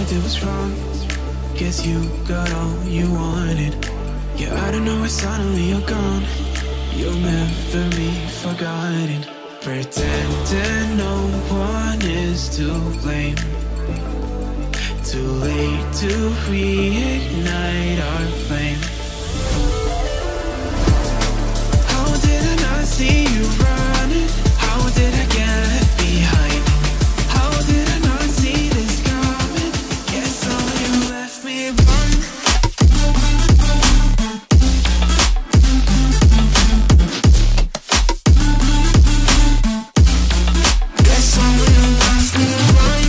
did was wrong. Guess you got all you wanted. Yeah, I don't know why suddenly you're gone. You'll never be forgotten. Pretending no one is to blame. Too late to reignite our flame. How did I not see you running? How did I get left behind? How did I not see this coming? Guess all you left me run. Guess all you left me run.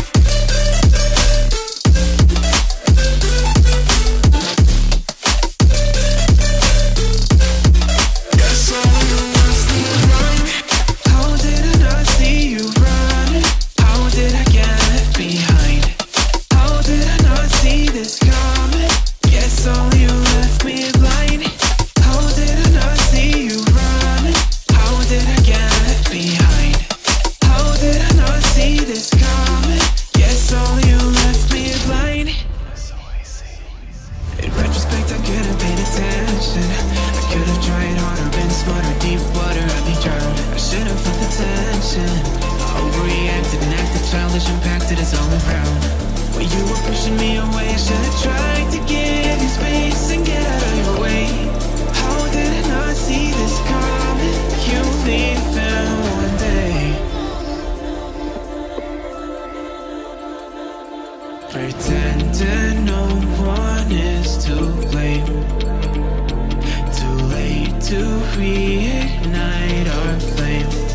Impacted us all around. When you were pushing me away, I should have tried to give you space and get out of your way. How did I not see this coming? You leaving one day. Pretending no one is to blame. Too late to reignite our flame.